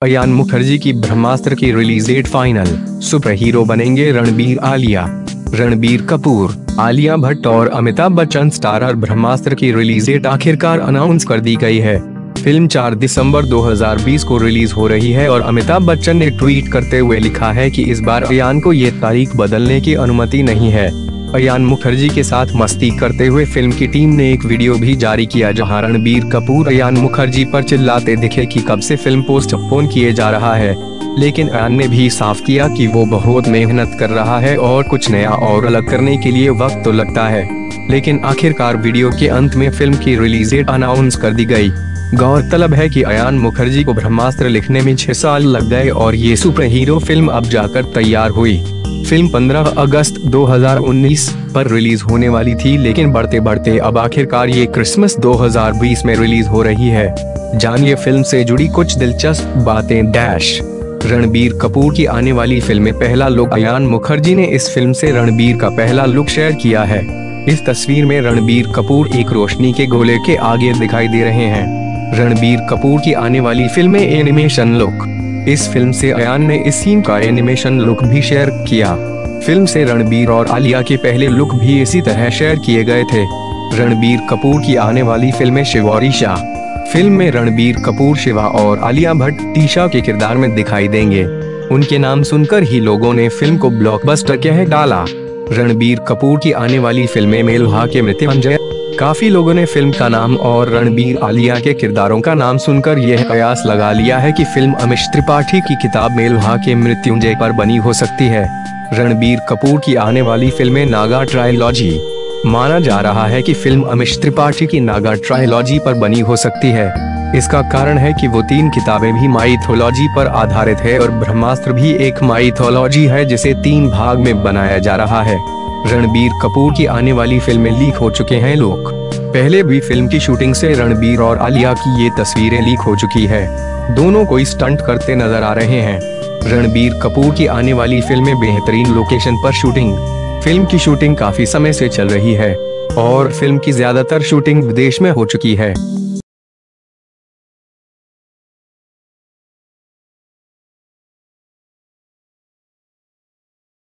अयान मुखर्जी की ब्रह्मास्त्र की release date final. Super hero बनेंगे रणबीर आलिया। रणबीर कपूर, आलिया भट्ट और अमिताभ बच्चन स्टारर ब्रह्मास्त्र की रिलीज डेट आखिरकार अनाउंस कर दी गई है। फिल्म 4 दिसंबर 2020 को रिलीज हो रही है और अमिताभ बच्चन ने ट्वीट करते हुए लिखा है कि इस बार अयान को ये तारीख बदलने की अनुमति नहीं है। अयान मुखर्जी के साथ मस्ती करते हुए फिल्म की टीम ने एक वीडियो भी जारी किया जहां रणबीर कपूर अयान मुखर्जी पर चिल्लाते दिखे कि कब से फिल्म पोस्टपोन किए जा रहा है, लेकिन अयान ने भी साफ किया कि वो बहुत मेहनत कर रहा है और कुछ नया और अलग करने के लिए वक्त तो लगता है। लेकिन आखिरकार वीडियो के अंत में फिल्म की रिलीज डेट अनाउंस कर दी गई। गौरतलब है कि अयान मुखर्जी को ब्रह्मास्त्र लिखने में 6 साल लग गए और ये सुपर हीरो फिल्म अब जाकर तैयार हुई। फिल्म 15 अगस्त 2019 पर रिलीज होने वाली थी, लेकिन बढ़ते बढ़ते अब आखिरकार ये क्रिसमस 2020 में रिलीज हो रही है। जानिए फिल्म से जुड़ी कुछ दिलचस्प बातें। रणबीर कपूर की आने वाली फिल्म में पहला लुक। अयान मुखर्जी ने इस फिल्म से रणबीर का पहला लुक शेयर किया है। इस तस्वीर में रणबीर कपूर एक रोशनी के गोले के आगे दिखाई दे रहे हैं। रणबीर कपूर की आने वाली फिल्म में एनिमेशन लुक। इस फिल्म से अयान ने इस सीन का एनिमेशन लुक भी शेयर किया। फिल्म से रणबीर और आलिया के पहले लुक भी इसी तरह शेयर किए गए थे। रणबीर कपूर की आने वाली फिल्म में शिव और ईशा। फिल्म में रणबीर कपूर शिवा और आलिया भट्ट टीशा के किरदार में दिखाई देंगे। उनके नाम सुनकर ही लोगों ने फिल्म को ब्लॉकबस्टर कह डाला। रणबीर कपूर की आने वाली फिल्म में मेलहा के मृत्युंजय। काफी लोगों ने फिल्म का नाम और रणबीर आलिया के किरदारों का नाम सुनकर यह कयास लगा लिया है कि फिल्म अमिश त्रिपाठी की किताब मेलहा के मृत्युंजय पर बनी हो सकती है। रणबीर कपूर की आने वाली फिल्में नागा ट्रायलॉजी। माना जा रहा है कि फिल्म अमिश त्रिपाठी की नागा ट्रायलॉजी पर बनी हो सकती है। इसका कारण है कि वो 3 किताबें भी माइथोलॉजी पर आधारित है और ब्रह्मास्त्र भी एक माइथोलॉजी है जिसे 3 भाग में बनाया जा रहा है। रणबीर कपूर की आने वाली फिल्में लीक हो चुके हैं लोग। पहले भी फिल्म की शूटिंग से रणबीर और आलिया की ये तस्वीरें लीक हो चुकी है। दोनों कोई स्टंट करते नजर आ रहे हैं। रणबीर कपूर की आने वाली फिल्म में बेहतरीन लोकेशन पर शूटिंग। फिल्म की शूटिंग काफी समय से चल रही है और फिल्म की ज्यादातर शूटिंग विदेश में हो चुकी है।